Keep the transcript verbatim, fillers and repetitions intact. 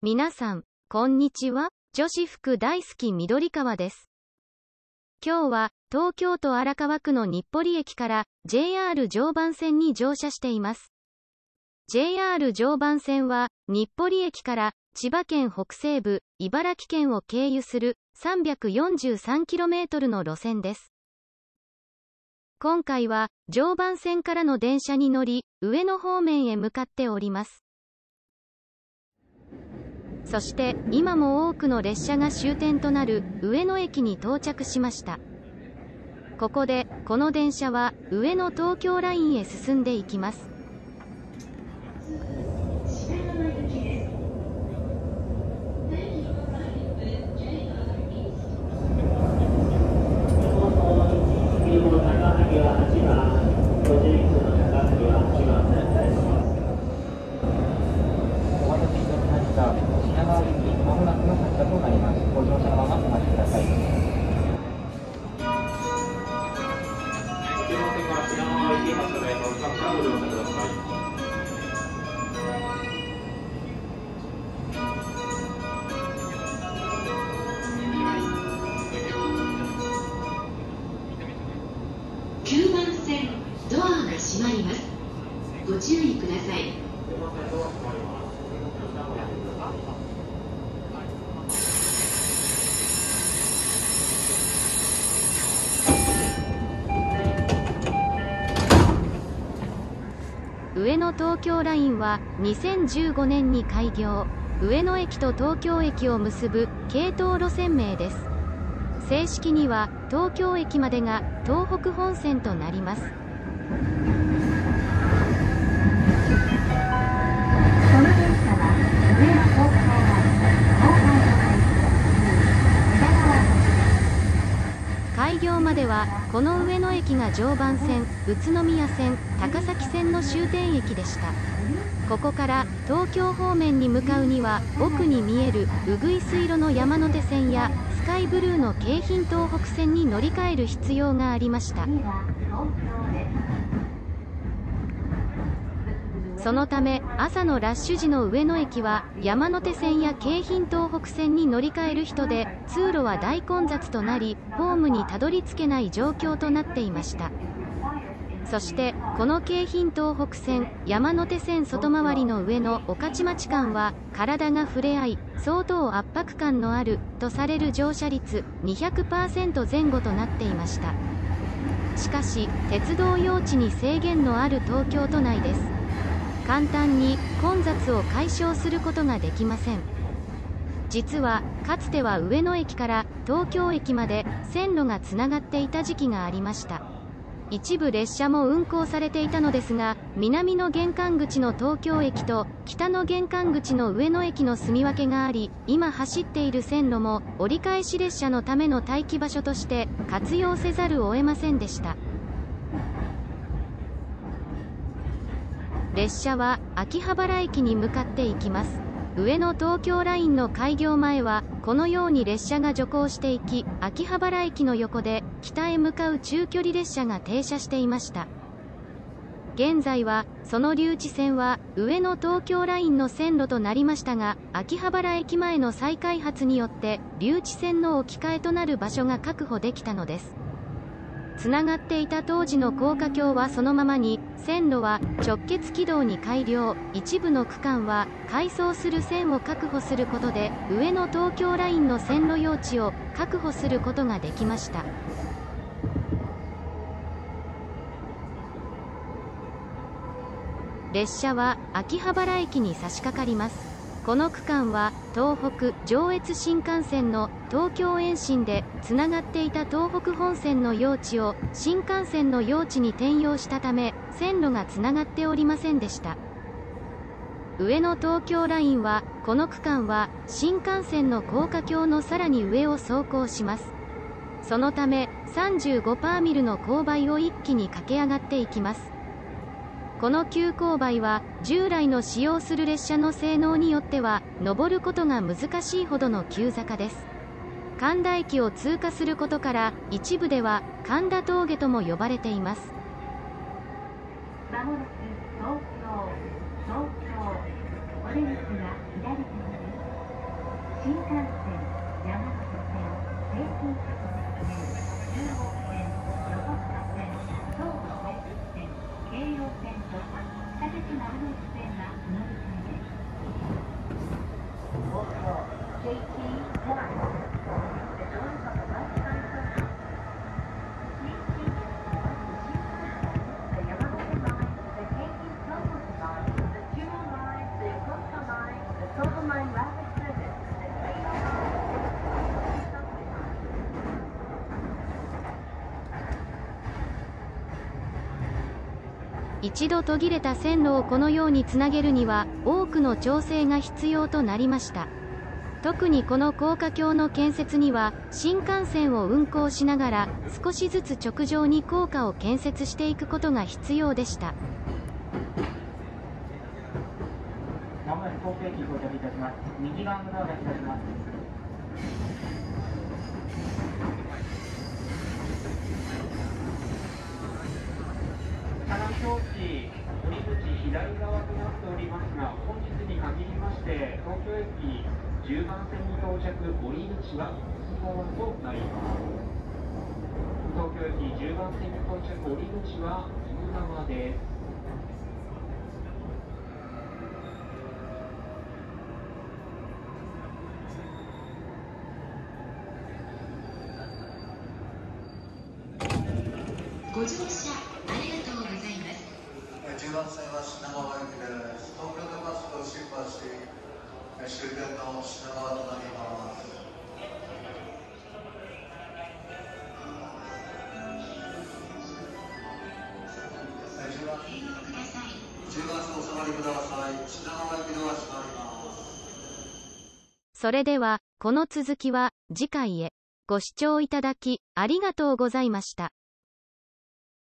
皆さん、こんにちは。女子服大好き緑川です。今日は、東京都荒川区の日暮里駅から ジェイアール 常磐線に乗車しています。ジェイアール 常磐線は、日暮里駅から千葉県北西部、茨城県を経由する さんびゃくよんじゅうさんキロメートル の路線です。今回は、常磐線からの電車に乗り、上野方面へ向かっております。そして、今も多くの列車が終点となる上野駅に到着しました。ここで、この電車は上野東京ラインへ進んでいきます。 きゅうばん線、ドアが閉まります。ご注意ください。 上野東京ラインはにせんじゅうごねんに開業。上野駅と東京駅を結ぶ系統路線名です。正式には東京駅までが東北本線となります。開業まではこの上野駅が常磐線、宇都宮線、高崎線の終点駅でした。ここから東京方面に向かうには奥に見えるうぐいす色の山手線やスカイブルーの京浜東北線に乗り換える必要がありました。そのため朝のラッシュ時の上野駅は山手線や京浜東北線に乗り換える人で通路は大混雑となり、ホームにたどり着けない状況となっていました。そしてこの京浜東北線、山手線外回りの上の御徒町間は体が触れ合い相当圧迫感のあるとされる乗車率 にひゃくパーセント 前後となっていました。しかし鉄道用地に制限のある東京都内です。簡単に混雑を解消することができません。実はかつては上野駅から東京駅まで線路がつながっていた時期がありました。一部列車も運行されていたのですが、南の玄関口の東京駅と北の玄関口の上野駅の住み分けがあり、今走っている線路も折り返し列車のための待機場所として活用せざるを得ませんでした。列車は秋葉原駅に向かっていきます。上野東京ラインの開業前はこのように列車が徐行していき、秋葉原駅の横で北へ向かう中距離列車が停車していました。現在はその留置線は上野東京ラインの線路となりましたが、秋葉原駅前の再開発によって留置線の置き換えとなる場所が確保できたのです。つながっていた当時の高架橋はそのままに、線路は直結軌道に改良、一部の区間は回送する線を確保することで上野東京ラインの線路用地を確保することができました。列車は秋葉原駅に差し掛かります。この区間は東北上越新幹線の東京延伸でつながっていた東北本線の用地を新幹線の用地に転用したため線路がつながっておりませんでした。上野東京ラインはこの区間は新幹線の高架橋のさらに上を走行します。そのため さんじゅうごパーセント ミルの勾配を一気に駆け上がっていきます。この急勾配は従来の使用する列車の性能によっては登ることが難しいほどの急坂です。神田駅を通過することから一部では神田峠とも呼ばれています。 まもなく東京、東京、お出口が左手です。 新幹線、山手線、京浜東北線、中央線、横須賀線、東武別府線、京葉線と地下鉄丸ノ内線がお乗り換えです。ジェイティーワン The doors on the left side are open. Please change the Yamato Line, the Keiki Tohoku Line, the Chuo Line, the Yokosuka Line, the Soto Line Rapid Service, the Keio Line, the Subway Line. 一度途切れた線路をこのようにつなげるには多くの調整が必要となりました。特にこの高架橋の建設には新幹線を運行しながら少しずつ直上に高架を建設していくことが必要でした。 まもなく東京駅到着いたします。右側のドアが開きます。下の表示、降り口左側となっておりますが、本日に限りまして東京駅じゅうばん線に到着、降り口は右側となります。東京駅じゅうばん線に到着、降り口は右側です。 ご乗車ありがとうございます。 じゅうばん線は品川駅です。東京でバスを出発し、終点の品川となります。じゅうばん線お下がりください。品川駅では閉まります。 それではこの続きは次回へ。ご視聴いただきありがとうございました。